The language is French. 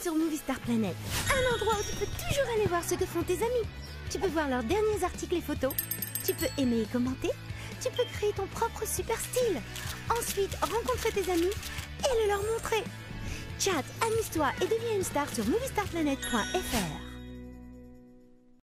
sur Movie Star Planet, un endroit où tu peux toujours aller voir ce que font tes amis. Tu peux voir leurs derniers articles et photos. Tu peux aimer et commenter. Tu peux créer ton propre super style. Ensuite, rencontrer tes amis et le leur montrer. Chat, amuse-toi et deviens une star sur moviestarplanet.fr.